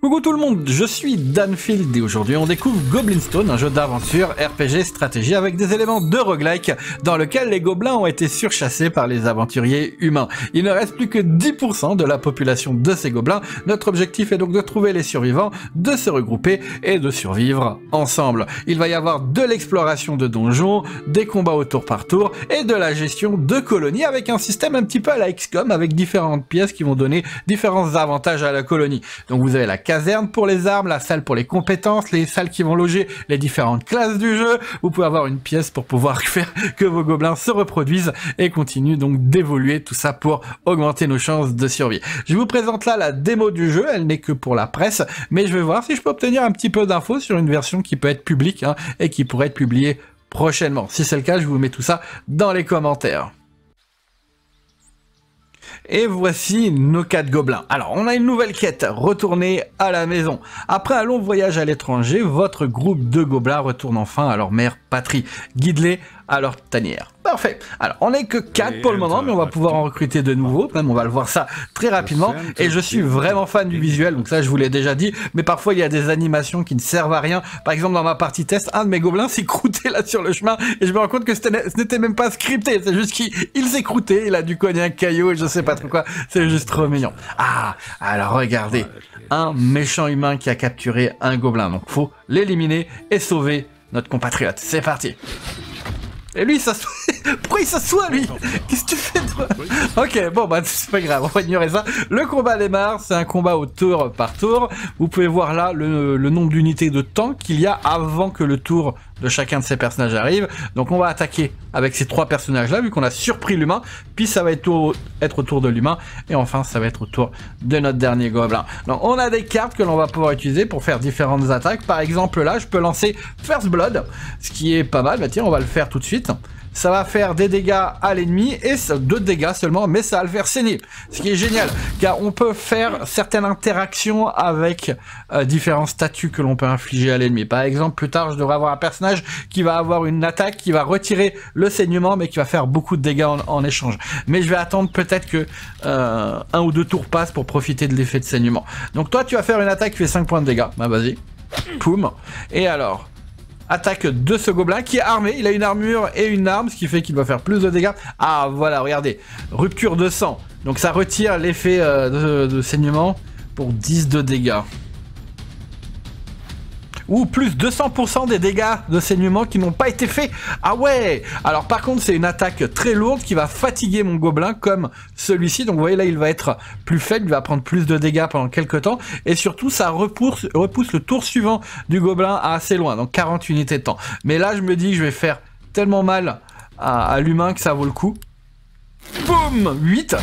Coucou tout le monde, je suis Danfield et aujourd'hui on découvre Goblin Stone, un jeu d'aventure RPG stratégie avec des éléments de roguelike dans lequel les gobelins ont été surchassés par les aventuriers humains. Il ne reste plus que 10% de la population de ces gobelins. Notre objectif est donc de trouver les survivants, de se regrouper et de survivre ensemble. Il va y avoir de l'exploration de donjons, des combats au tour par tour et de la gestion de colonies avec un système un petit peu à la XCOM avec différentes pièces qui vont donner différents avantages à la colonie. Donc vous avez la caserne pour les armes, la salle pour les compétences, les salles qui vont loger les différentes classes du jeu. Vous pouvez avoir une pièce pour pouvoir faire que vos gobelins se reproduisent et continuent donc d'évoluer, tout ça pour augmenter nos chances de survie. Je vous présente là la démo du jeu, elle n'est que pour la presse, mais je vais voir si je peux obtenir un petit peu d'infos sur une version qui peut être publique et qui pourrait être publiée prochainement. Si c'est le cas, je vous mets tout ça dans les commentaires. Et voici nos 4 gobelins. Alors, on a une nouvelle quête, retourner à la maison. Après un long voyage à l'étranger, votre groupe de gobelins retourne enfin à leur mère patrie. Guide-les à leur tanière. Parfait. Alors, on n'est que 4 pour le moment, mais on va pouvoir en recruter de nouveaux. Même, on va le voir ça très rapidement. Et je suis vraiment fan du visuel, donc ça, je vous l'ai déjà dit. Mais parfois, il y a des animations qui ne servent à rien. Par exemple, dans ma partie test, un de mes gobelins s'est croûté là sur le chemin. Et je me rends compte que ce n'était même pas scripté. C'est juste qu'il s'est croûté. Il a dû cogner un caillou et je sais pas trop quoi. C'est juste trop mignon. Ah, alors regardez. Un méchant humain qui a capturé un gobelin. Donc, faut l'éliminer et sauver notre compatriote. C'est parti. Et lui, il s'assoit. Pourquoi il s'assoit, lui? Qu'est-ce que tu fais, toi? Ok, bon, bah, c'est pas grave, on va ignorer ça. Le combat démarre, c'est un combat au tour par tour. Vous pouvez voir là le nombre d'unités de temps qu'il y a avant que le tour de chacun de ces personnages arrive. Donc, on va attaquer avec ces 3 personnages-là, vu qu'on a surpris l'humain. Puis, ça va être au tour de l'humain. Et enfin, ça va être au tour de notre dernier gobelin. Donc, on a des cartes que l'on va pouvoir utiliser pour faire différentes attaques. Par exemple, là, je peux lancer First Blood, ce qui est pas mal. Bah, tiens, on va le faire tout de suite. Ça va faire des dégâts à l'ennemi et 2 dégâts seulement, mais ça va le faire saigner. Ce qui est génial, car on peut faire certaines interactions avec différents statuts que l'on peut infliger à l'ennemi. Par exemple, plus tard, je devrais avoir un personnage qui va avoir une attaque qui va retirer le saignement, mais qui va faire beaucoup de dégâts en échange. Mais je vais attendre peut-être que 1 ou 2 tours passent pour profiter de l'effet de saignement. Donc toi, tu vas faire une attaque qui fait 5 points de dégâts. Bah vas-y. Poum. Et alors attaque de ce gobelin qui est armé, il a une armure et une arme, ce qui fait qu'il va faire plus de dégâts. Ah voilà, regardez, rupture de sang, donc ça retire l'effet de saignement pour 10 de dégâts. Ou plus 200% des dégâts de saignement qui n'ont pas été faits. Ah ouais. Alors par contre c'est une attaque très lourde qui va fatiguer mon gobelin comme celui-ci. Donc vous voyez là il va être plus faible, il va prendre plus de dégâts pendant quelques temps. Et surtout ça repousse le tour suivant du gobelin à assez loin, donc 40 unités de temps. Mais là je me dis que je vais faire tellement mal à l'humain que ça vaut le coup. Boum, 8.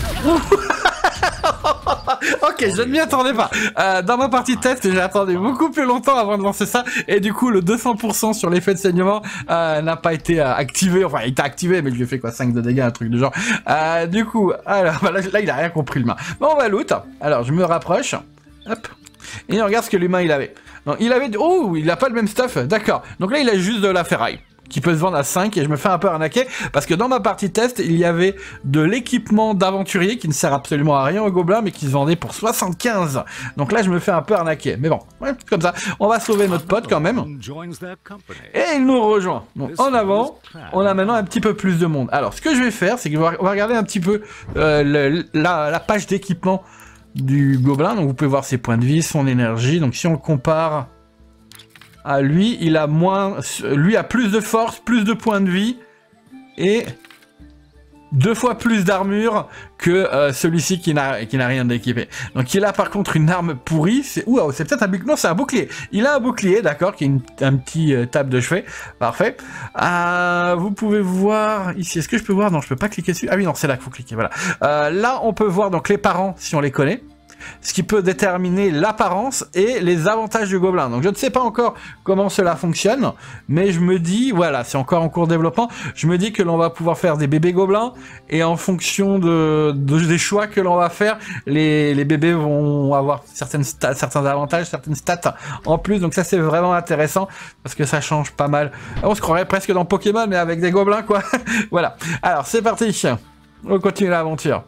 Ok, je ne m'y attendais pas. Dans ma partie test, j'ai attendu beaucoup plus longtemps avant de lancer ça. Et du coup, le 200% sur l'effet de saignement n'a pas été activé. Enfin, il était activé, mais je lui ai fait quoi, 5 de dégâts, un truc du genre. Du coup, alors, là, il a rien compris, l'humain. Bon, on va loot. Alors, je me rapproche. Hop. Et on regarde ce que l'humain, il avait. Non, il avait... Oh, il a pas le même stuff. D'accord. Donc là, il a juste de la ferraille qui peut se vendre à 5 et je me fais un peu arnaquer parce que dans ma partie test il y avait de l'équipement d'aventurier qui ne sert absolument à rien aux gobelins mais qui se vendait pour 75. Donc là je me fais un peu arnaquer, mais bon, ouais, comme ça on va sauver notre pote quand même et il nous rejoint. Donc en avant on a maintenant un petit peu plus de monde. Alors ce que je vais faire c'est qu'on va regarder un petit peu la page d'équipement du gobelin. Donc vous pouvez voir ses points de vie, son énergie. Donc si on le compare à lui, il a moins... Lui a plus de force, plus de points de vie, et 2 fois plus d'armure que celui-ci qui n'a rien d'équipé. Donc il a par contre une arme pourrie, c'est peut-être un bouclier, non c'est un bouclier. Il a un bouclier, d'accord, qui est un petit table de chevet, parfait. Vous pouvez voir ici, est-ce que je peux voir? Non, je peux pas cliquer dessus. Ah oui, non, c'est là qu'il faut cliquer, voilà. Là, on peut voir donc les parents, si on les connaît. Ce qui peut déterminer l'apparence et les avantages du gobelin. Donc je ne sais pas encore comment cela fonctionne, mais je me dis, voilà, c'est encore en cours de développement, je me dis que l'on va pouvoir faire des bébés gobelins, et en fonction des choix que l'on va faire, les bébés vont avoir certains avantages, certaines stats en plus, donc ça c'est vraiment intéressant, parce que ça change pas mal. On se croirait presque dans Pokémon, mais avec des gobelins, quoi. Voilà, alors c'est parti, on continue l'aventure.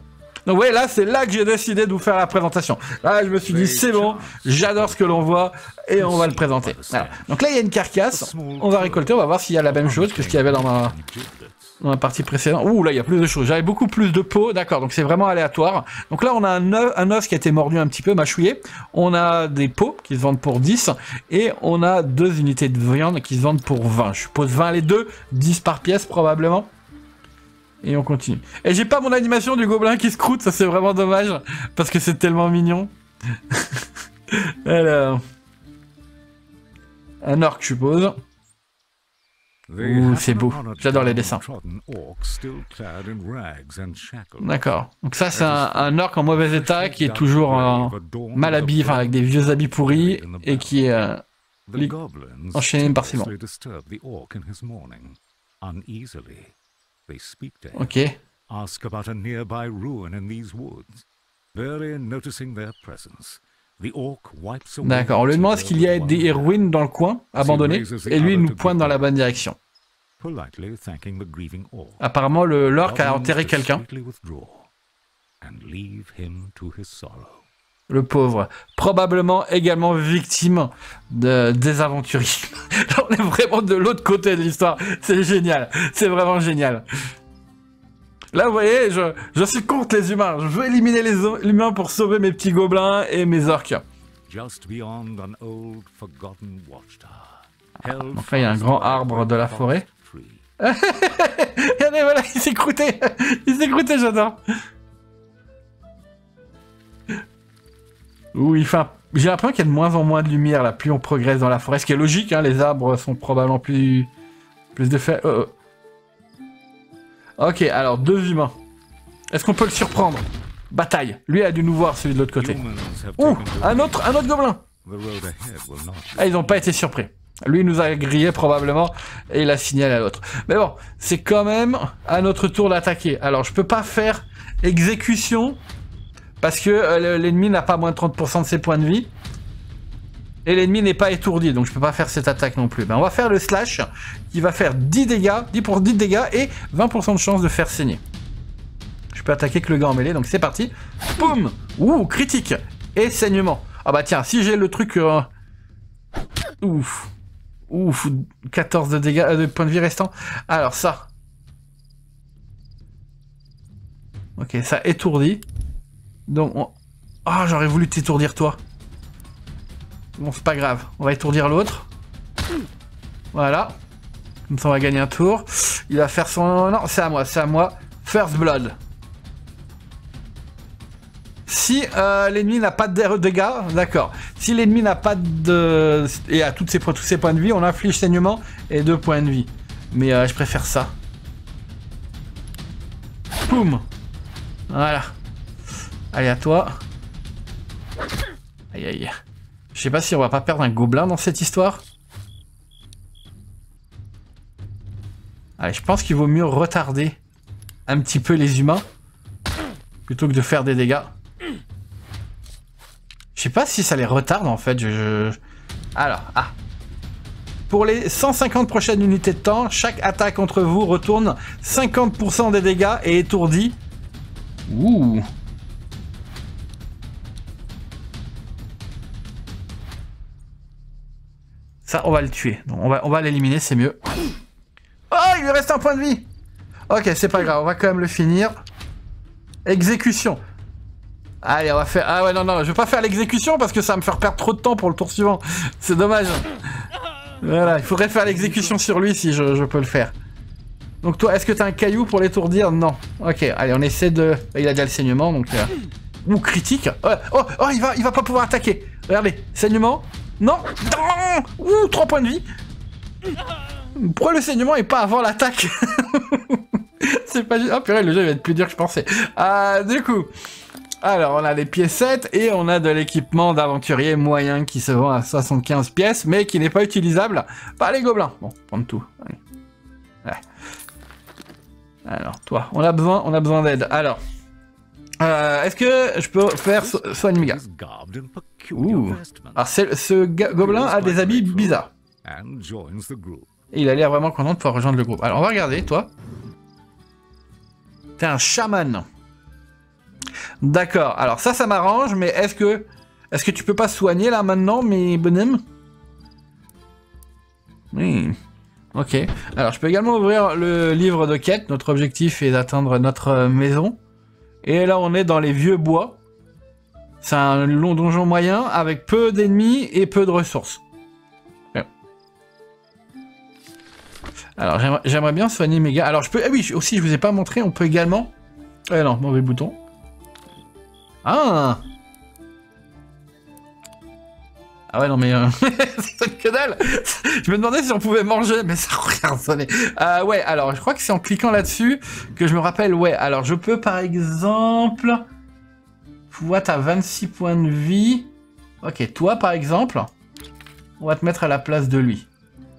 Donc ouais, là, c'est là que j'ai décidé de vous faire la présentation. Là, je me suis dit, c'est bon, j'adore ce que l'on voit, et on va le présenter. Voilà. Donc là, il y a une carcasse, on va récolter, on va voir s'il y a la même chose que ce qu'il y avait dans ma partie précédente. Ouh, là, il y a plus de choses. J'avais beaucoup plus de peau, d'accord, donc c'est vraiment aléatoire. Donc là, on a un os qui a été mordu un petit peu, mâchouillé. On a des peaux qui se vendent pour 10, et on a 2 unités de viande qui se vendent pour 20. Je suppose 20 les deux, 10 par pièce probablement. Et on continue. Et j'ai pas mon animation du gobelin qui se croûte, ça c'est vraiment dommage, parce que c'est tellement mignon. Alors... un orc, je suppose. Ouh, c'est beau. J'adore les dessins. D'accord. Donc ça, c'est un orc en mauvais état qui est toujours mal habillé, enfin avec des vieux habits pourris, et qui est enchaîné par Simon. Ok. D'accord, on lui demande s'il y a des ruines dans le coin, abandonnées, et lui il nous pointe dans la bonne direction. Apparemment, l'orc a enterré quelqu'un. Le pauvre, probablement également victime des aventuriers. On est vraiment de l'autre côté de l'histoire, c'est génial, c'est vraiment génial. Là, vous voyez, je suis contre les humains. Je veux éliminer les humains pour sauver mes petits gobelins et mes orques. Donc là, il y a un grand arbre de la forêt. Regardez, voilà, il s'est croûté. Il s'est croûté, j'adore. Ouh, j'ai l'impression qu'il y a de moins en moins de lumière, là, plus on progresse dans la forêt. Ce qui est logique, hein, les arbres sont probablement plus de fer. Ok, alors 2 humains. Est-ce qu'on peut le surprendre? Bataille. Lui a dû nous voir, celui de l'autre côté. Ouh, un autre gobelin. Ah, ils n'ont pas été surpris. Lui nous a grillé probablement et il a signalé à l'autre. Mais bon, c'est quand même à notre tour d'attaquer. Alors, je peux pas faire exécution parce que l'ennemi n'a pas moins de 30% de ses points de vie. Et l'ennemi n'est pas étourdi, donc je peux pas faire cette attaque non plus. Ben, on va faire le slash, qui va faire 10 dégâts, 10 pour 10 dégâts, et 20% de chance de faire saigner. Je peux attaquer que le gars en mêlée, donc c'est parti. Boum. Ouh, critique. Et saignement. Ah bah tiens, si j'ai le truc... Ouf. Ouf, 14 de dégâts, de points de vie restants. Alors ça. Ok, ça étourdit. Donc, ah, j'aurais voulu t'étourdir toi. Bon, c'est pas grave. On va étourdir l'autre. Voilà. Comme ça, on va gagner un tour. Il va faire son... Non, c'est à moi, c'est à moi. First Blood. Si l'ennemi n'a pas de dégâts, d'accord. Si l'ennemi n'a pas de... et a tous ses points de vie, on inflige saignement et 2 points de vie. Mais je préfère ça. Boum. Voilà. Allez, à toi. Aïe, aïe. Je sais pas si on va pas perdre un gobelin dans cette histoire. Allez, je pense qu'il vaut mieux retarder un petit peu les humains plutôt que de faire des dégâts. Je sais pas si ça les retarde en fait. Alors, pour les 150 prochaines unités de temps, chaque attaque contre vous retourne 50% des dégâts et étourdit. Ouh. Ça, on va le tuer. Donc, on va l'éliminer, c'est mieux. Oh, il lui reste un point de vie. Ok, c'est pas grave, on va quand même le finir. Exécution. Allez, on va faire... Ah ouais, non, je vais pas faire l'exécution parce que ça va me faire perdre trop de temps pour le tour suivant. C'est dommage. Voilà, il faudrait faire l'exécution sur lui si je peux le faire. Donc toi, est-ce que t'as un caillou pour l'étourdir? Non. Ok, allez, on essaie de... Il a déjà le saignement, donc... Ouh, critique. Oh, il va pas pouvoir attaquer. Regardez, saignement. Non. Ouh, 3 points de vie. Pourquoi le saignement et pas avant l'attaque? C'est pas... Oh purée, le jeu va être plus dur que je pensais. Du coup... Alors, on a des piécettes et on a de l'équipement d'aventurier moyen qui se vend à 75 pièces, mais qui n'est pas utilisable par les gobelins. Bon, prendre tout. Allez. Ouais. Alors, toi, on a besoin d'aide. Alors, est-ce que je peux faire Soignmiga? Ouh. Alors, ce gobelin a des habits bizarres. Et il a l'air vraiment content de pouvoir rejoindre le groupe. Alors, on va regarder, toi. T'es un chaman. D'accord, alors ça m'arrange, mais est-ce que tu peux pas soigner là maintenant, mes bonhommes? Oui. Ok. Alors, je peux également ouvrir le livre de quête. Notre objectif est d'atteindre notre maison. Et là, on est dans les vieux bois. C'est un long donjon moyen avec peu d'ennemis et peu de ressources. Ouais. Alors, j'aimerais bien soigner mes gars. Alors, je peux... Ah oui, aussi, je vous ai pas montré, on peut également... non, mauvais bouton. Ah! Ah ouais, non mais... c'est que dalle. Je me demandais si on pouvait manger, mais ça regarde sonner. Ouais, alors, je crois que c'est en cliquant là-dessus que je me rappelle, ouais. Alors, je peux, par exemple... Toi, t'as 26 points de vie. Ok, toi, par exemple, on va te mettre à la place de lui.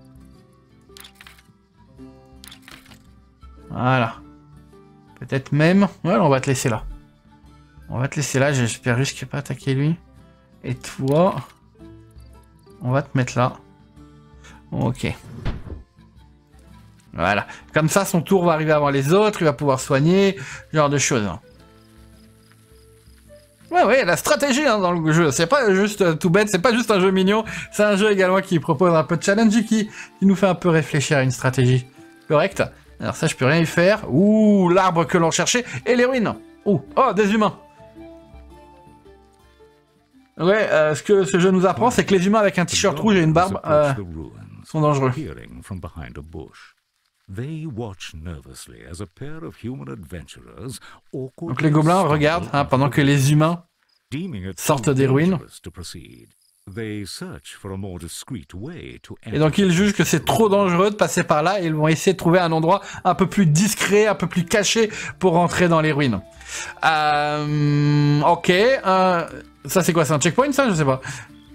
Voilà. Peut-être même... Ouais, on va te laisser là. On va te laisser là, j'espère juste qu'il n'a pas attaqué lui. Et toi... On va te mettre là. Ok. Voilà. Comme ça, son tour va arriver avant les autres, il va pouvoir soigner, ce genre de choses. Ouais, la stratégie hein, dans le jeu, c'est pas juste tout bête, c'est pas juste un jeu mignon, c'est un jeu également qui propose un peu de challenge et qui nous fait un peu réfléchir à une stratégie. Correct. Alors ça, je peux rien y faire. Ouh, l'arbre que l'on cherchait, et les ruines. Ouh, oh, des humains. Ouais, ce que ce jeu nous apprend, c'est que les humains avec un t-shirt rouge et une barbe sont dangereux. Donc les gobelins regardent hein, pendant que les humains sortent des ruines. Et donc ils jugent que c'est trop dangereux de passer par là et ils vont essayer de trouver un endroit un peu plus discret, un peu plus caché pour rentrer dans les ruines. Ok. Ça c'est quoi? C'est un checkpoint ça? Je sais pas.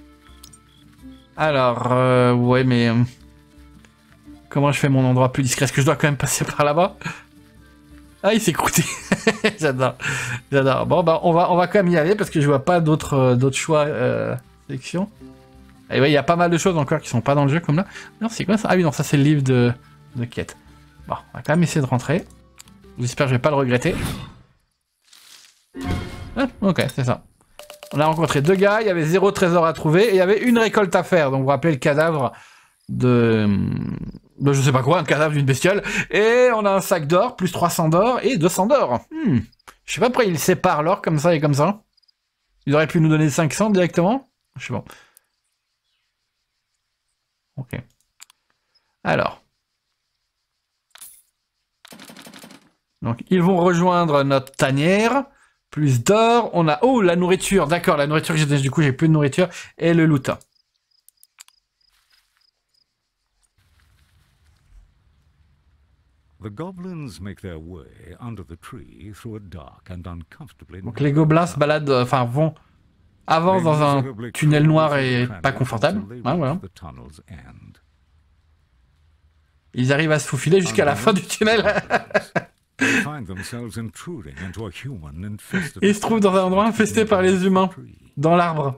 Alors, ouais mais... comment je fais mon endroit plus discret? Est-ce que je dois quand même passer par là-bas? Ah, il s'est croûté. J'adore. J'adore. Bon, bah, on va quand même y aller parce que je vois pas d'autres choix sélection. Et ouais, il y a pas mal de choses encore qui sont pas dans le jeu comme là. Non, c'est quoi ça? Ah oui, non, ça c'est le livre de quête. Bon, on va quand même essayer de rentrer. J'espère que je vais pas le regretter. Ah, ok, c'est ça. On a rencontré 2 gars, il y avait 0 trésor à trouver et il y avait une récolte à faire. Donc vous vous rappelez le cadavre de je sais pas quoi, un cadavre d'une bestiole. Et on a un sac d'or, plus 300 d'or et 200 d'or. Je sais pas pourquoi ils séparent l'or comme ça et comme ça. Ils auraient pu nous donner 500 directement. Je sais pas. Ok. Alors. Donc ils vont rejoindre notre tanière. Plus d'or. On a... Oh, la nourriture. D'accord, la nourriture que j'ai... Du coup, j'ai plus de nourriture. Et le loot. Donc les gobelins se baladent... Enfin, avancent dans un tunnel noir et pas confortable. Ouais, voilà. Ils arrivent à se faufiler jusqu'à la fin du tunnel. Ils se trouvent dans un endroit infesté par les humains, dans l'arbre.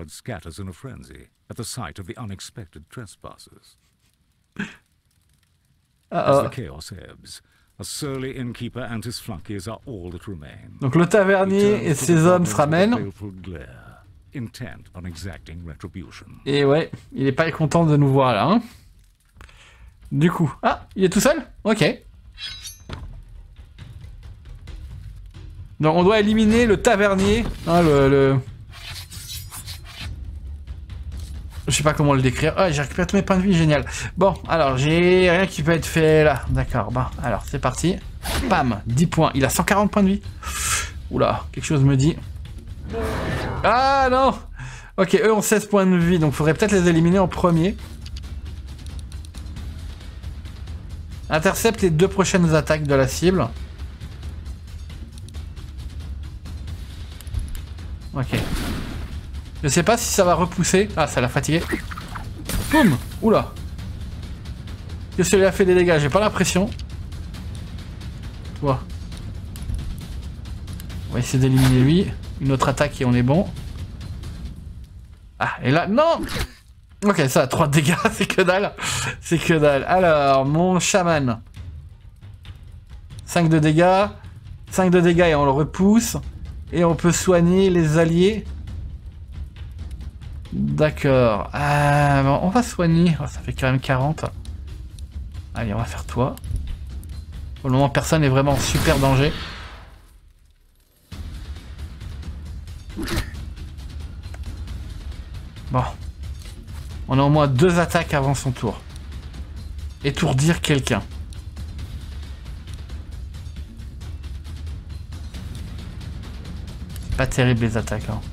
Donc le tavernier et ses hommes se ramènent. Et ouais, il est pas content de nous voir là. Hein. Du coup, ah, il est tout seul? Ok. Donc on doit éliminer le tavernier, hein, je sais pas comment le décrire. Ah, j'ai récupéré tous mes points de vie, génial. Bon, alors j'ai rien qui peut être fait là. D'accord, bah alors c'est parti. Pam, 10 points. Il a 140 points de vie. Oula, quelque chose me dit. Ah non. Ok, eux ont 16 points de vie, donc faudrait peut-être les éliminer en premier. Intercepte les 2 prochaines attaques de la cible. Ok. Je sais pas si ça va repousser. Ah, ça l'a fatigué. Boum. Oula. Qu'est-ce que lui a fait des dégâts? J'ai pas l'impression. Toi. On va essayer d'éliminer lui. Une autre attaque et on est bon. Ah, et là... Non. Ok, ça a 3 dégâts. C'est que dalle. C'est que dalle. Alors, mon chaman. 5 de dégâts. 5 de dégâts et on le repousse. Et on peut soigner les alliés. D'accord. Bon, on va soigner. Oh, ça fait quand même 40. Allez, on va faire toi. Pour le moment, personne n'est vraiment en super danger. Bon. On a au moins 2 attaques avant son tour. Étourdir quelqu'un. Pas terrible les attaques. Hein.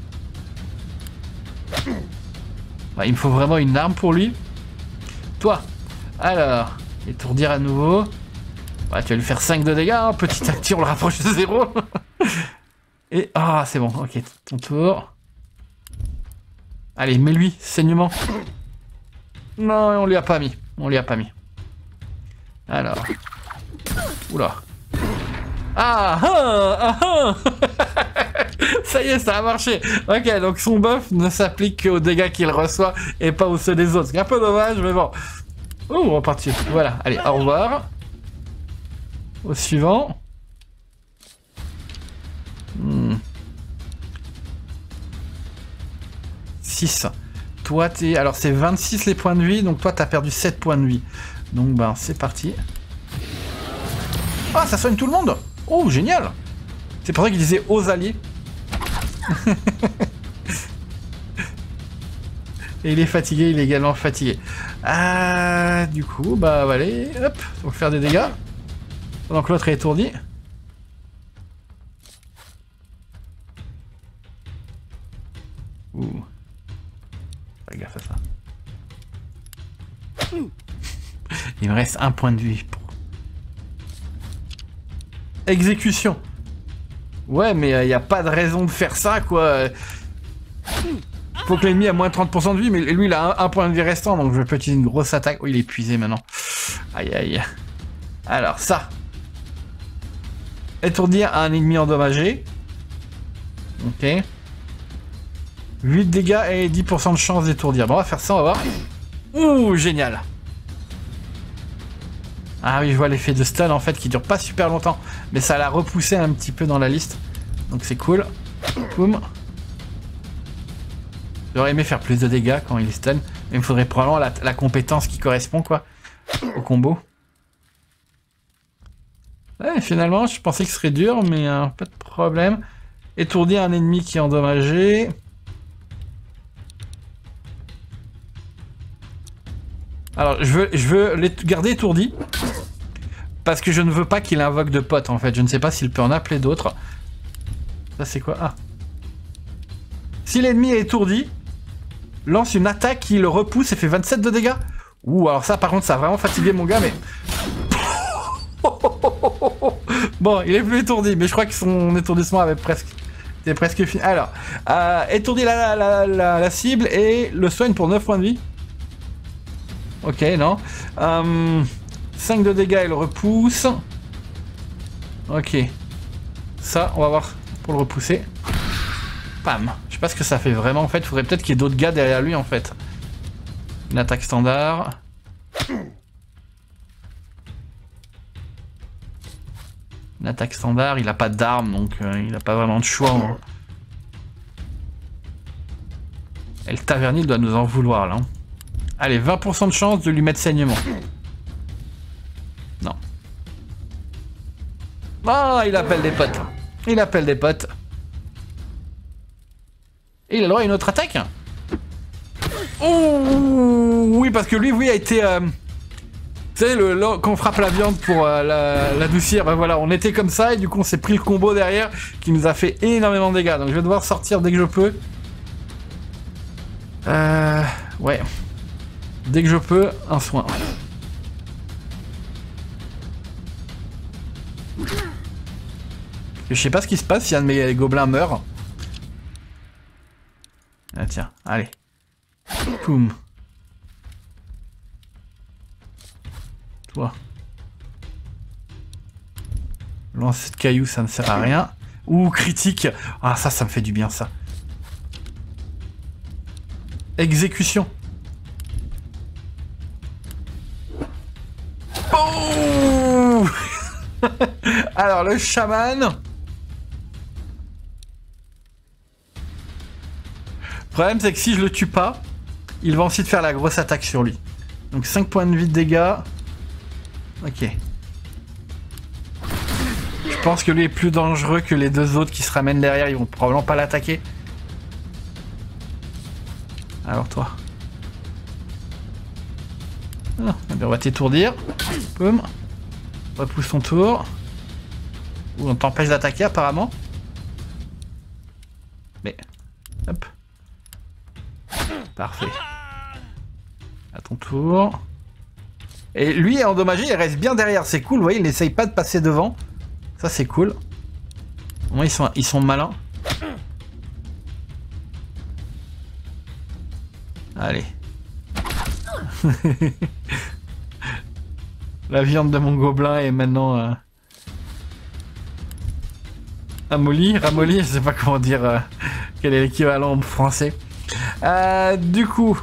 Ouais, il me faut vraiment une arme pour lui. Toi. Alors, étourdir à nouveau. Ouais, tu vas lui faire 5 de dégâts. Hein. Petit à petit, on le rapproche de 0. Et... Ah, c'est bon. Ok, ton tour. Allez, mets-lui. Saignement. Non, on lui a pas mis. On lui a pas mis. Alors. Oula. Ah ah ah. Ça y est, ça a marché. Ok, donc son buff ne s'applique qu'aux dégâts qu'il reçoit et pas aux ceux des autres. C'est un peu dommage, mais bon. Oh, on repartit. Voilà, allez, au revoir. Au suivant. 6. Toi, t'es... Alors, c'est 26 les points de vie, donc toi, t'as perdu 7 points de vie. Donc, ben, c'est parti. Ah, ça soigne tout le monde. Oh, génial. C'est pour ça qu'il disait aux alliés. Et il est fatigué, il est également fatigué. Ah, du coup, bah, allez, hop, on va faire des dégâts. Pendant que l'autre est étourdi. Ouh. Fais gaffe à ça. Il me reste 1 point de vie. Exécution. Ouais, mais il n'y a pas de raison de faire ça, quoi. Faut que l'ennemi ait moins de 30% de vie, mais lui, il a un point de vie restant, donc je vais peut-être une grosse attaque. Oh, il est épuisé maintenant. Aïe, aïe. Alors, ça. Étourdir un ennemi endommagé. Ok. 8 dégâts et 10% de chance d'étourdir. Bon, on va faire ça, on va voir. Ouh, génial. Ah oui, je vois l'effet de stun, en fait, qui dure pas super longtemps. Mais ça l'a repoussé un petit peu dans la liste. Donc c'est cool. Boum. J'aurais aimé faire plus de dégâts quand il est stun. Mais il me faudrait probablement la compétence qui correspond, quoi, au combo. Ouais, finalement, je pensais que ce serait dur, mais pas de problème. Étourdir un ennemi qui est endommagé. Alors, je veux les garder étourdi. Parce que je ne veux pas qu'il invoque de potes, en fait. Je ne sais pas s'il peut en appeler d'autres. Ça, c'est quoi? Ah. Si l'ennemi est étourdi, lance une attaque qui le repousse et fait 27 de dégâts. Ouh, alors ça, par contre, ça a vraiment fatigué mon gars, mais... Bon, il est plus étourdi, mais je crois que son étourdissement avait était presque fini. Alors, étourdit la cible et le soigne pour 9 points de vie. Ok, non. 5 de dégâts et le repousse. Ok. Ça, on va voir pour le repousser. Pam. Je sais pas ce que ça fait vraiment en fait. Il faudrait peut-être qu'il y ait d'autres gars derrière lui en fait. Une attaque standard. Une attaque standard. Il a pas d'arme donc il a pas vraiment de choix. Hein. Et le tavernier doit nous en vouloir là. Hein. Allez, 20% de chance de lui mettre saignement. Non. Ah, il appelle des potes. Il appelle des potes. Et il a le droit à une autre attaque. Oh oui, parce que lui, oui, a été... tu sais, quand on frappe la viande pour l'adoucir, ben voilà, on était comme ça, et du coup, on s'est pris le combo derrière, qui nous a fait énormément de dégâts. Donc, je vais devoir sortir dès que je peux. Ouais. Dès que je peux, un soin. Je sais pas ce qui se passe si un de mes gobelins meurt. Ah tiens, allez. Poum. Toi. Lancer de cailloux, ça ne sert à rien. Ouh, critique. Ah, ça me fait du bien, ça. Exécution. Oh. Alors, le chaman... problème, c'est que si je le tue pas, il va ensuite faire la grosse attaque sur lui. Donc 5 points de vie de dégâts. Ok. Je pense que lui est plus dangereux que les deux autres qui se ramènent derrière. Ils vont probablement pas l'attaquer. Alors toi. Ah, on va t'étourdir. Boum. Repousse ton tour. Ou on t'empêche d'attaquer apparemment. Mais... Hop. Parfait. À ton tour. Et lui est endommagé, il reste bien derrière. C'est cool, vous voyez, il n'essaye pas de passer devant. Ça c'est cool. Au moins ils sont malins. Allez. La viande de mon gobelin est maintenant... ramollie, je sais pas comment dire quel est l'équivalent en français. Du coup...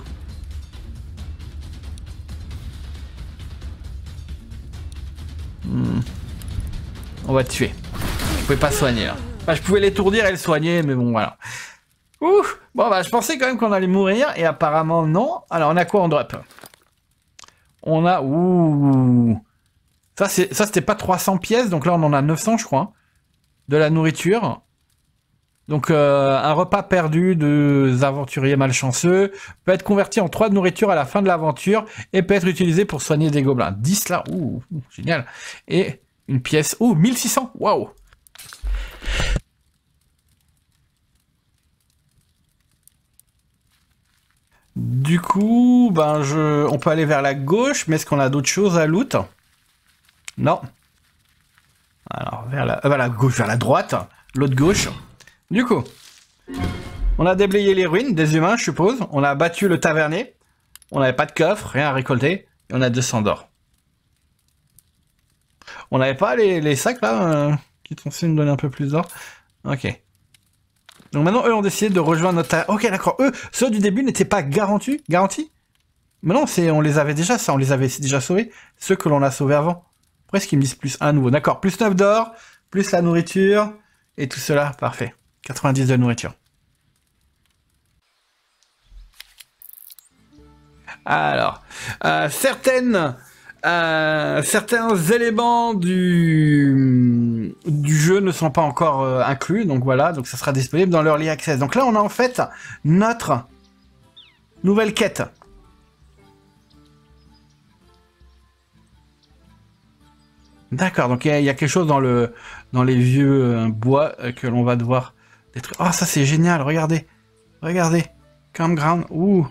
On va te tuer. Je pouvais pas soigner là. Enfin, je pouvais l'étourdir et le soigner, mais bon voilà. Ouf. Bon bah je pensais quand même qu'on allait mourir et apparemment non. Alors on a quoi en drop? On a... Ouh. Ça c'était pas 300 pièces, donc là on en a 900 je crois. De la nourriture. Donc un repas perdu de aventuriers malchanceux peut être converti en 3 de nourriture à la fin de l'aventure et peut être utilisé pour soigner des gobelins. 10 là, ouh, génial. Et une pièce, ouh, 1600, waouh. Du coup, ben on peut aller vers la gauche, mais est-ce qu'on a d'autres choses à loot? Non. Alors vers la gauche, vers la droite, l'autre gauche. Du coup, on a déblayé les ruines des humains, je suppose. On a battu le tavernier. On n'avait pas de coffre, rien à récolter. Et on a 200 d'or. On n'avait pas les sacs là qui sont censés nous donner un peu plus d'or. Ok. Donc maintenant, eux ont décidé de rejoindre notre... Ok, d'accord. Eux, ceux du début n'étaient pas garantis. Mais non, on les avait déjà, ça. On les avait déjà sauvés. Ceux que l'on a sauvés avant. Pourquoi est-ce qu'ils me disent plus un nouveau? D'accord. Plus 9 d'or, plus la nourriture. Et tout cela, parfait. 90 de nourriture. Alors, certains éléments du jeu ne sont pas encore inclus, donc voilà, donc ça sera disponible dans l'Early Access. Donc là, on a en fait notre nouvelle quête. D'accord, donc il y a quelque chose dans les vieux bois que l'on va devoir détruire. Oh, ça c'est génial, regardez. Regardez. Campground, ouh.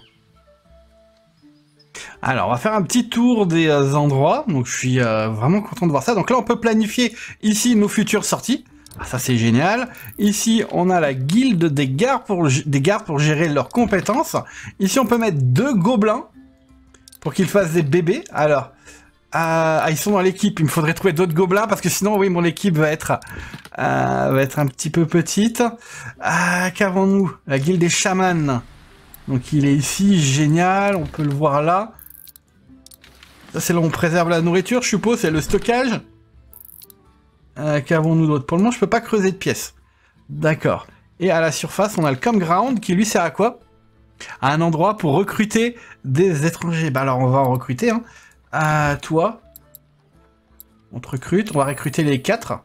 Alors, on va faire un petit tour des endroits. Donc, je suis vraiment content de voir ça. Donc là, on peut planifier ici nos futures sorties. Ah, ça, c'est génial. Ici, on a la guilde des gardes pour gérer leurs compétences. Ici, on peut mettre 2 gobelins pour qu'ils fassent des bébés. Alors, ils sont dans l'équipe. Il me faudrait trouver d'autres gobelins parce que sinon, oui, mon équipe va être un petit peu petite. Qu'avons-nous? La guilde des chamans. Donc il est ici, génial, on peut le voir là. Ça c'est là où on préserve la nourriture, je suppose, c'est le stockage. Qu'avons-nous d'autre? Pour le moment, je peux pas creuser de pièces. D'accord. Et à la surface, on a le campground qui lui sert à quoi? À un endroit pour recruter des étrangers. Bah alors on va en recruter, hein. Toi. On te recrute, on va recruter les 4.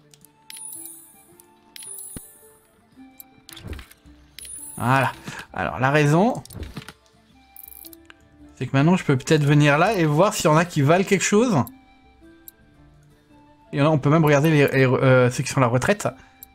Voilà. Alors, la raison, c'est que maintenant, je peux peut-être venir là et voir s'il y en a qui valent quelque chose. Et on peut même regarder ceux qui sont à la retraite.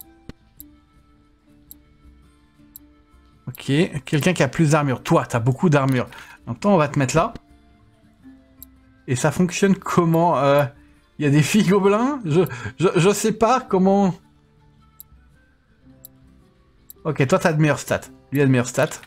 Ok. Quelqu'un qui a plus d'armure. Toi, t'as beaucoup d'armure. Donc, toi, on va te mettre là. Et ça fonctionne comment? Il y a des filles gobelins? Je sais pas comment... Ok, toi, t'as de meilleures stats. Lui a de meilleures stats.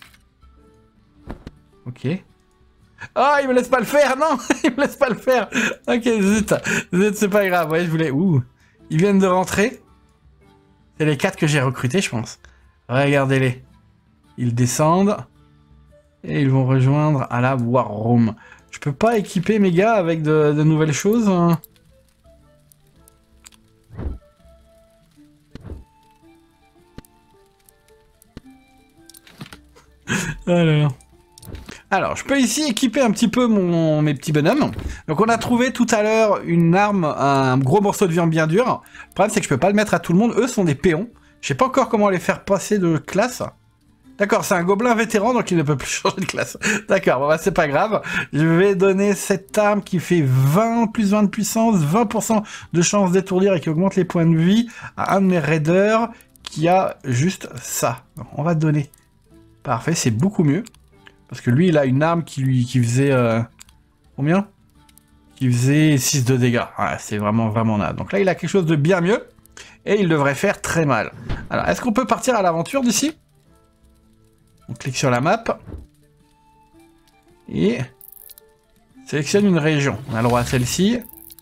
Ok. Ah, il me laisse pas le faire, non. Il me laisse pas le faire. Ok, zut, c'est pas grave. Ouais, je voulais... Ouh. Ils viennent de rentrer. C'est les 4 que j'ai recrutés, je pense. Regardez-les. Ils descendent. Et ils vont rejoindre à la War Room. Je peux pas équiper mes gars avec de nouvelles choses, hein. Ah là là. Alors, je peux ici équiper un petit peu mes petits bonhommes. Donc, on a trouvé tout à l'heure une arme, un gros morceau de viande bien dur. Le problème, c'est que je peux pas le mettre à tout le monde. Eux sont des péons. Je sais pas encore comment les faire passer de classe. D'accord, c'est un gobelin vétéran, donc il ne peut plus changer de classe. D'accord, bon, bah, c'est pas grave. Je vais donner cette arme qui fait 20, plus 20 de puissance, 20% de chance d'étourdir et qui augmente les points de vie à un de mes raiders qui a juste ça. Donc, on va donner. Parfait, c'est beaucoup mieux. Parce que lui, il a une arme qui faisait... combien? Qui faisait 6 de dégâts. Ouais, c'est vraiment naze. Donc là, il a quelque chose de bien mieux. Et il devrait faire très mal. Alors, est-ce qu'on peut partir à l'aventure d'ici? On clique sur la map. Et... sélectionne une région. On a le droit à celle-ci.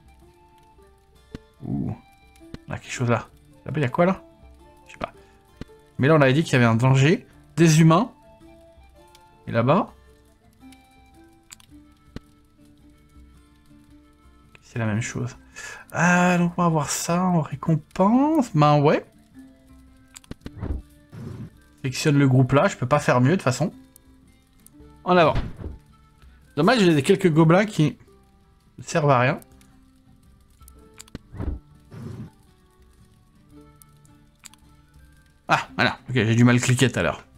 Ouh. On a quelque chose là. Là-bas, il y a quoi là? Je sais pas. Mais là, on avait dit qu'il y avait un danger. Des humains. Et là-bas, c'est la même chose. Ah, donc on va voir ça en récompense. Ben ouais. Sélectionne le groupe là, je peux pas faire mieux de toute façon. En avant. Dommage, j'ai quelques gobelins qui ne servent à rien. Ah, voilà. Ok, j'ai du mal cliquer tout à l'heure.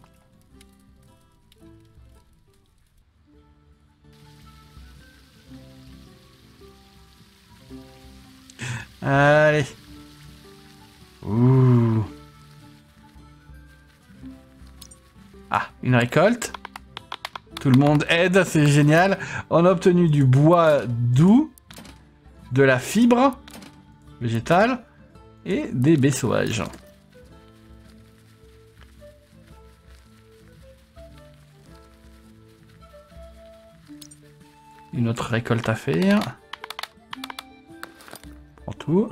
Allez. Ouh. Ah, une récolte. Tout le monde aide, c'est génial. On a obtenu du bois doux, de la fibre végétale et des baies sauvages. Une autre récolte à faire. Prends tout.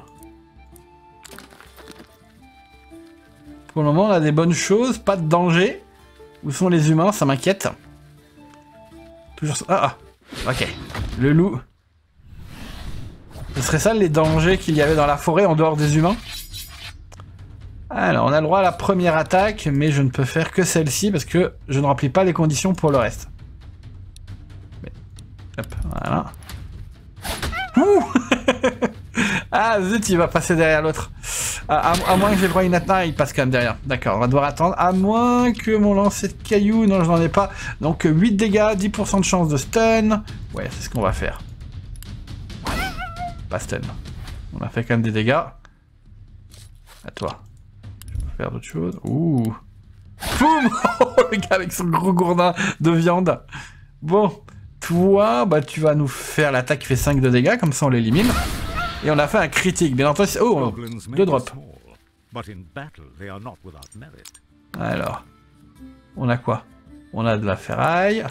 Pour le moment, on a des bonnes choses, pas de danger. Où sont les humains? Ça m'inquiète. Toujours ça. Ah, ok. Le loup. Ce serait ça les dangers qu'il y avait dans la forêt en dehors des humains? Alors, on a le droit à la première attaque, mais je ne peux faire que celle-ci parce que je ne remplis pas les conditions pour le reste. Mais... hop, voilà. Ouh. Ah zut, il va passer derrière l'autre. À moins que j'ai le droit à une attaque, il passe quand même derrière. D'accord, on va devoir attendre. À moins que mon lancer de cailloux... non, je n'en ai pas. Donc 8 dégâts, 10% de chance de stun. Ouais, c'est ce qu'on va faire. Pas stun. On a fait quand même des dégâts. À toi. Je peux faire d'autres choses. Ouh. Boum. Oh, le gars avec son gros gourdin de viande. Bon. Toi, bah tu vas nous faire l'attaque qui fait 5 de dégâts, comme ça on l'élimine. Et on a fait un critique, bien entendu. Oh, 2 drops. Alors, on a quoi? On a de la ferraille.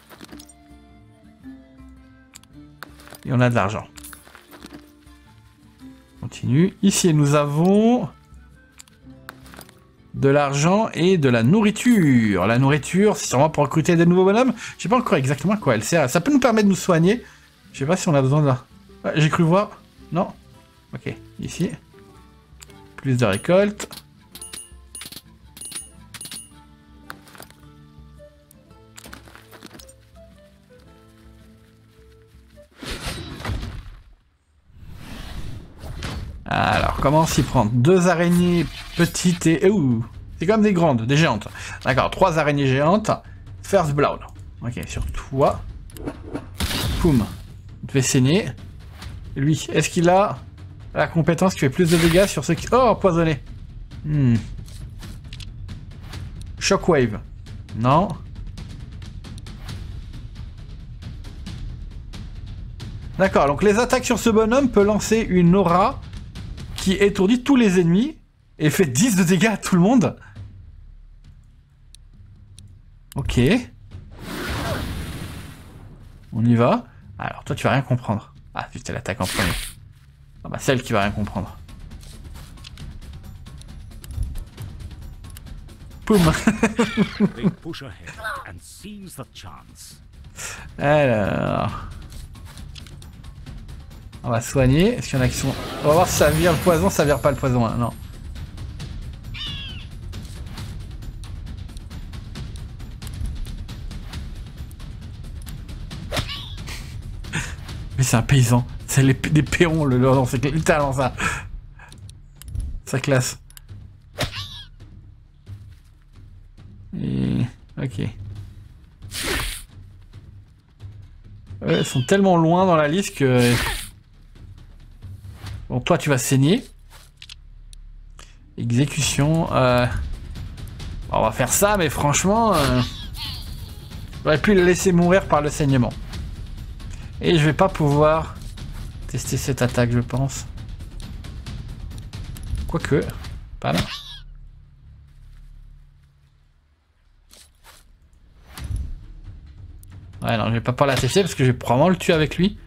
Et on a de l'argent. Continue. Ici, nous avons de l'argent et de la nourriture. La nourriture, c'est sûrement pour recruter des nouveaux bonhommes. Je sais pas encore exactement à quoi elle sert. Ça peut nous permettre de nous soigner. Je sais pas si on a besoin de... ah, j'ai cru voir... non. Ok, ici. Plus de récolte. Alors, comment s'y prendre? 2 araignées petites et... ouh, c'est comme des grandes, des géantes. D'accord, 3 araignées géantes. First blood. Ok, sur toi. Poum. On te fait saigner. Lui, est-ce qu'il a la compétence qui fait plus de dégâts sur ceux qui... oh, empoisonné. Shockwave. Non. D'accord, donc les attaques sur ce bonhomme peut lancer une aura qui étourdit tous les ennemis et fait 10 de dégâts à tout le monde. Ok. On y va. Alors toi tu vas rien comprendre. Ah putain, l'attaque en premier. Ah bah celle qui va rien comprendre. Poum. Alors... on va soigner. Est-ce qu'il y en a qui sont... on va voir si ça vire le poison, ça vire pas le poison. Hein. Non. Mais c'est un paysan. C'est des péons, non, c'est littéralement ça. Ça classe. Et... Ok. Ouais, elles sont tellement loin dans la liste que... Bon, toi, tu vas saigner. Exécution. On va faire ça, mais franchement... J'aurais pu le laisser mourir par le saignement. Et je vais pas pouvoir tester cette attaque, je pense. Quoique... Pas là. Ouais, non, je vais pas pouvoir la tester parce que je vais probablement le tuer avec lui.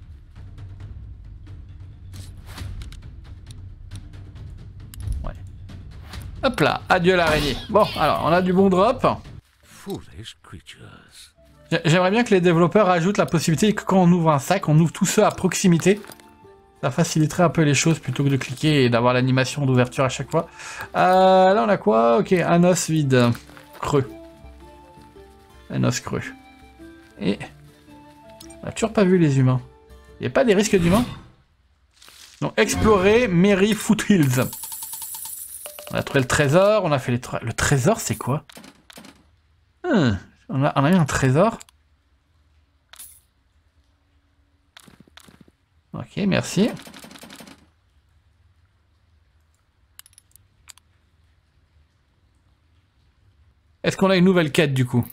Ouais. Hop là, adieu l'araignée. Bon, alors, on a du bon drop. J'aimerais bien que les développeurs ajoutent la possibilité que quand on ouvre un sac, on ouvre tous ceux à proximité. Ça faciliterait un peu les choses plutôt que de cliquer et d'avoir l'animation d'ouverture à chaque fois. Là, on a quoi? Ok, un os vide. Creux. Un os creux. Et... On a toujours pas vu les humains. Il n'y a pas des risques d'humains? Donc, explorer Mary Foothills. On a trouvé le trésor, on a fait les... Le trésor, c'est quoi? On a eu un trésor. Ok, merci. Est-ce qu'on a une nouvelle quête, du coup?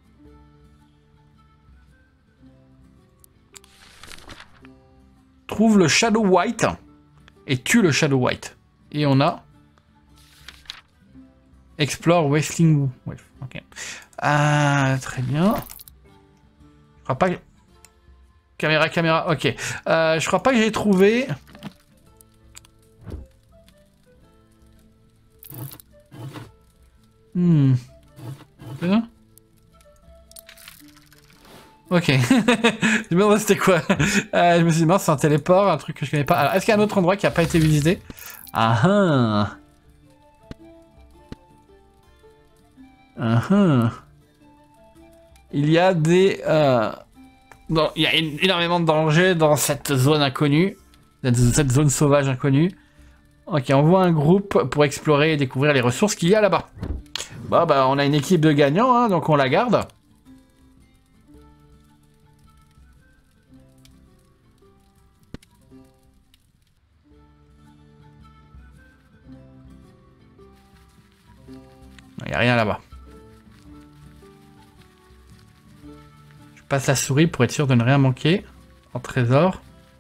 Trouve le Shadow White et tue le Shadow White. Et on a... Explore Wrestling Wolf. Ok. Très bien. Je crois pas que... Caméra, ok. Je crois pas que j'ai trouvé... C'est ça? Ok. Je me demandais c'était quoi. Je me suis dit, mince, c'est un téléport, un truc que je connais pas. Alors, est-ce qu'il y a un autre endroit qui a pas été visité? Il y a des... Non, il y a énormément de dangers dans cette zone inconnue. Cette zone sauvage inconnue. Ok, on voit un groupe pour explorer et découvrir les ressources qu'il y a là-bas. Bon, bah, on a une équipe de gagnants, hein, donc on la garde. Il n'y a rien là-bas. Je passe la souris pour être sûr de ne rien manquer. En trésor.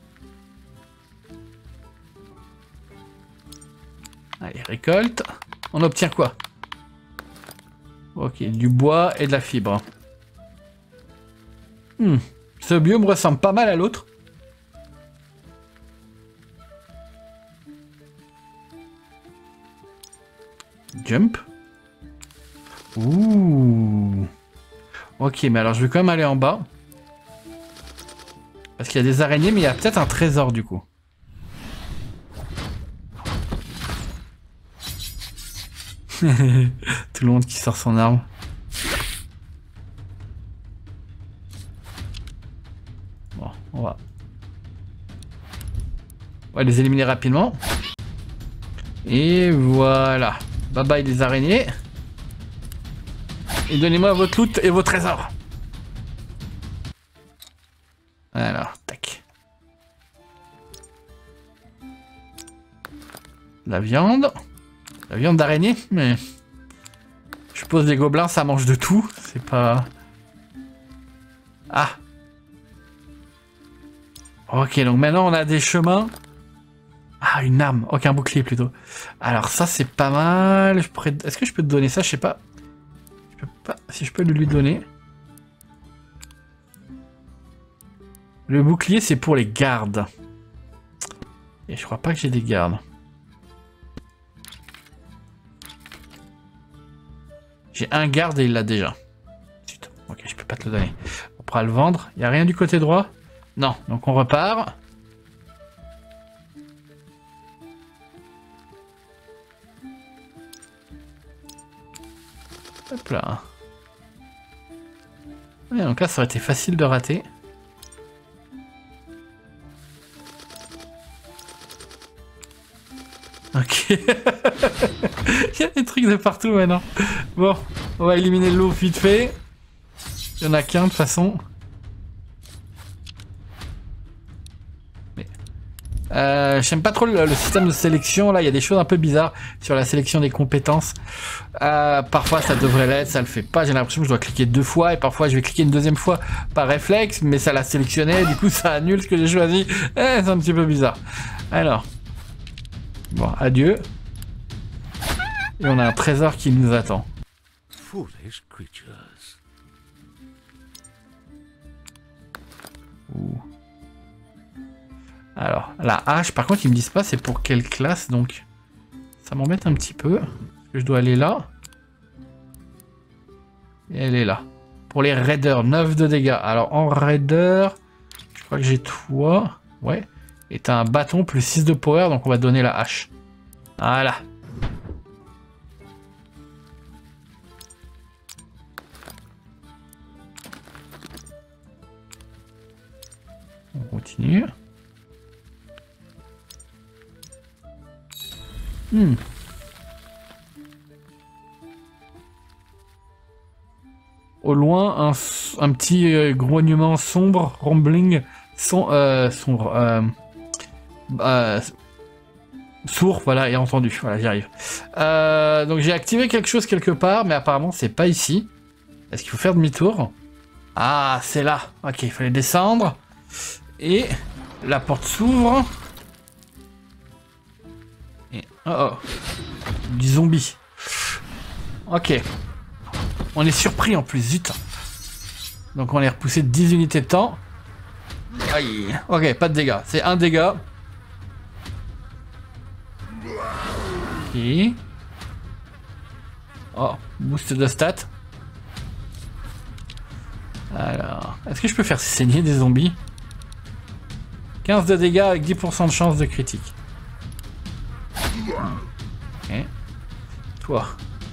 Allez, récolte. On obtient quoi? Ok, du bois et de la fibre. Ce biome ressemble pas mal à l'autre. Jump. Ouh. Ok, mais alors je vais quand même aller en bas. Parce qu'il y a des araignées, mais il y a peut-être un trésor du coup. Tout le monde qui sort son arme. Bon, on va les éliminer rapidement. Et voilà. Bye bye les araignées. Et donnez-moi votre loot et vos trésors. Alors, tac. La viande. La viande d'araignée, mais... Je suppose des gobelins, ça mange de tout. C'est pas... Ah. Ok, donc maintenant on a des chemins. Ah, une arme. Ok, un bouclier plutôt. Alors ça, c'est pas mal. Est-ce que je peux te donner ça? Je sais pas. Je peux pas... Si je peux le lui donner. Le bouclier, c'est pour les gardes. Et je crois pas que j'ai des gardes. J'ai un garde et il l'a déjà. Putain. Ok, je peux pas te le donner. On pourra le vendre. Il n'y a rien du côté droit? Non, donc on repart. Hop là. Ouais, donc là, ça aurait été facile de rater. Ok. Il y a des trucs de partout maintenant. Bon, on va éliminer l'eau vite fait. Il y en a qu'un de toute façon. J'aime pas trop le système de sélection. Là, il y a des choses un peu bizarres sur la sélection des compétences. Parfois, ça devrait l'être, ça le fait pas. J'ai l'impression que je dois cliquer 2 fois et parfois, je vais cliquer une deuxième fois par réflexe, mais ça l'a sélectionné. Du coup, ça annule ce que j'ai choisi. C'est un petit peu bizarre. Alors, bon, adieu. Et on a un trésor qui nous attend. Foolish creatures. Ouh. Alors, la hache, par contre, ils me disent pas c'est pour quelle classe, donc ça m'embête un petit peu. Parce que je dois aller là. Et elle est là. Pour les raiders, 9 de dégâts. Alors, en raider, je crois que j'ai toi. Ouais. Et t'as un bâton plus 6 de power, donc on va donner la hache. Voilà. On continue. Au loin, un petit grognement sombre, rumbling, sombre, sourd, voilà, et entendu, voilà, j'y arrive. Donc j'ai activé quelque chose quelque part, mais apparemment c'est pas ici. Est-ce qu'il faut faire demi-tour? Ah, c'est là. Ok, il fallait descendre. Et la porte s'ouvre. Oh, du zombie. Ok. On est surpris en plus, zut. Donc on est repoussé de 10 unités de temps. Aïe. Ok, pas de dégâts. C'est un dégât. Ok. Oh, boost de stats. Alors, est-ce que je peux faire saigner des zombies? 15 de dégâts avec 10% de chance de critique. Ok. Toi.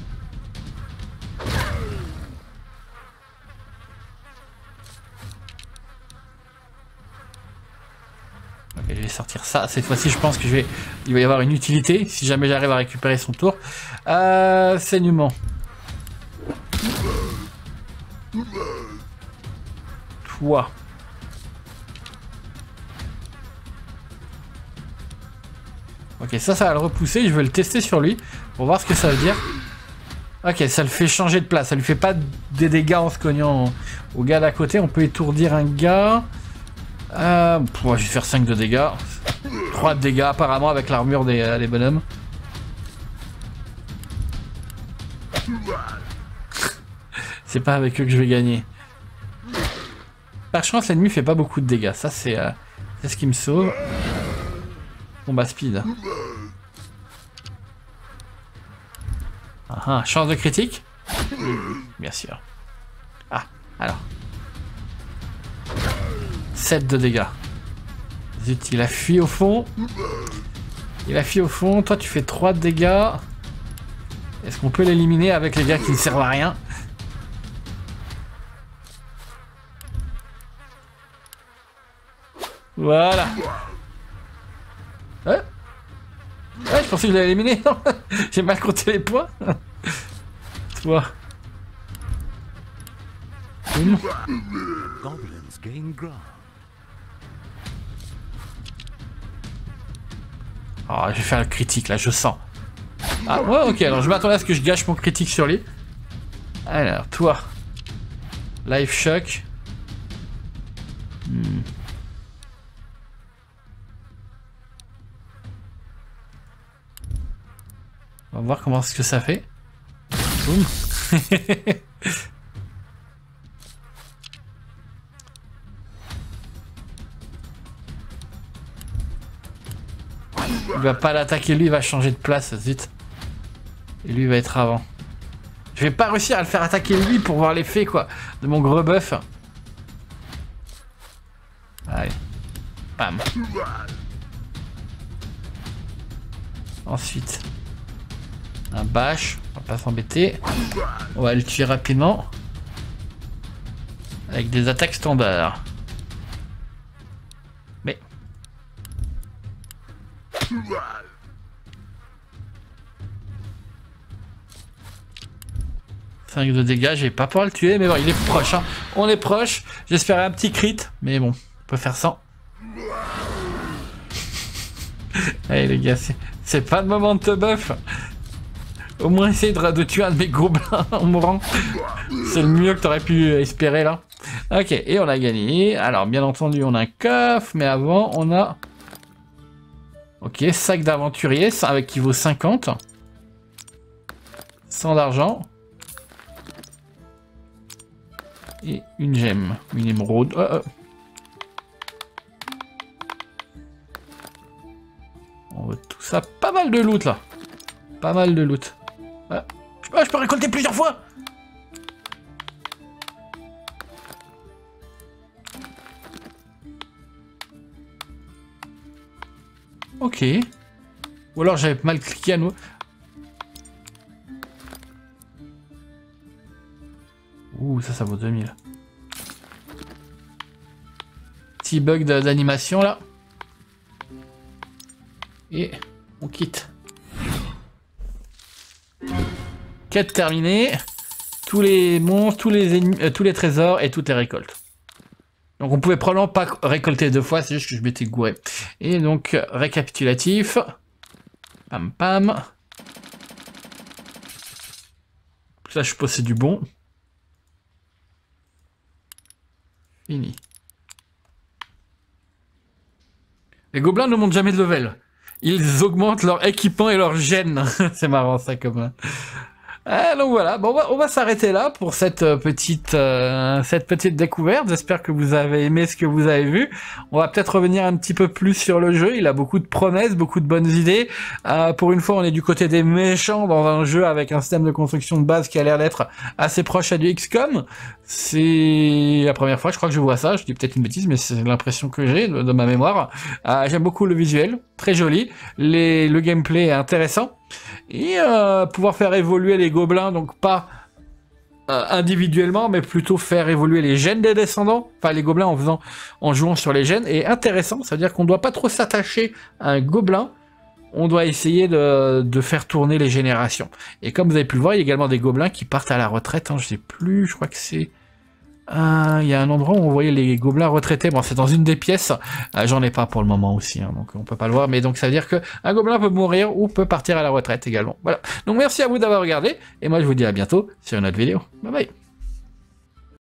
Ok, je vais sortir ça. Cette fois-ci, je pense que il va y avoir une utilité si jamais j'arrive à récupérer son tour. Saignement. Toi. Ok, ça va le repousser. Je vais le tester sur lui pour voir ce que ça veut dire. Ok, ça le fait changer de place. Ça lui fait pas des dégâts en se cognant au gars d'à côté. On peut étourdir un gars. Je vais faire 5 de dégâts. 3 de dégâts apparemment avec l'armure des bonhommes. C'est pas avec eux que je vais gagner. Par chance, l'ennemi fait pas beaucoup de dégâts. Ça, c'est ce qui me sauve. Combat speed. Chance de critique? Bien sûr. Ah, alors. 7 de dégâts. Zut, il a fui au fond. Il a fui au fond. Toi, tu fais 3 de dégâts. Est-ce qu'on peut l'éliminer avec les gars qui ne servent à rien? Voilà. Ouais, je pensais que je l'avais éliminé. J'ai mal compté les points. Toi. Oh, je vais faire le critique là, je sens. Ah ouais, ok, alors je m'attendais à ce que je gâche mon critique sur lui. Alors, toi. Life shock. On va voir comment ce que ça fait. Boum. Il va pas l'attaquer, lui il va changer de place, zut. Et lui il va être avant. Je vais pas réussir à le faire attaquer lui pour voir l'effet quoi de mon gros buff. Allez. Bam. Ensuite. Un bash, on va pas s'embêter. On va le tuer rapidement. Avec des attaques standards. Mais. 5 de dégâts, j'ai pas pouvoir le tuer, mais bon, il est proche, hein. On est proche. J'espérais un petit crit, mais bon, on peut faire sans. Allez les gars, c'est pas le moment de te buff. Au moins essayer de tuer un de mes gobelins en mourant. C'est le mieux que t'aurais pu espérer là. Ok, et on a gagné. Alors bien entendu on a un coffre, mais avant on a... Ok, sac d'aventurier, avec qui vaut 50. 100 d'argent. Et une gemme, une émeraude. On veut tout ça, pas mal de loot là. Pas mal de loot. Ah, je peux récolter plusieurs fois. Ok. Ou alors j'avais mal cliqué à nouveau. Ouh, ça vaut 2000. Petit bug d'animation là. Et on quitte. Quête terminée. Tous les monstres, tous les ennemis, tous les trésors et toutes les récoltes. Donc on pouvait probablement pas récolter 2 fois, c'est juste que je m'étais gouré. Et donc récapitulatif. Pam pam. Ça je suppose c'est du bon. Fini. Les gobelins ne montent jamais de level. Ils augmentent leur équipement et leur gène. C'est marrant ça comme... donc voilà, bon, on va s'arrêter là pour cette petite découverte. J'espère que vous avez aimé ce que vous avez vu. On va peut-être revenir un petit peu plus sur le jeu. Il a beaucoup de promesses, beaucoup de bonnes idées. Pour une fois, on est du côté des méchants dans un jeu avec un système de construction de base qui a l'air d'être assez proche à du XCOM. C'est la première fois, je crois que je vois ça. Je dis peut-être une bêtise, mais c'est l'impression que j'ai de ma mémoire. J'aime beaucoup le visuel, très joli. Le gameplay est intéressant. Et pouvoir faire évoluer les gobelins, donc pas individuellement, mais plutôt faire évoluer les gènes des descendants, enfin les gobelins en jouant sur les gènes, est intéressant. Ça veut dire qu'on ne doit pas trop s'attacher à un gobelin, on doit essayer de faire tourner les générations. Et comme vous avez pu le voir, il y a également des gobelins qui partent à la retraite, hein, je sais plus, je crois que c'est... Il y a un endroit où on voyait les gobelins retraités. Bon, c'est dans une des pièces. J'en ai pas pour le moment aussi, hein, donc on peut pas le voir. Mais donc ça veut dire que un gobelin peut mourir ou peut partir à la retraite également. Voilà. Donc merci à vous d'avoir regardé. Et moi je vous dis à bientôt sur une autre vidéo. Bye bye.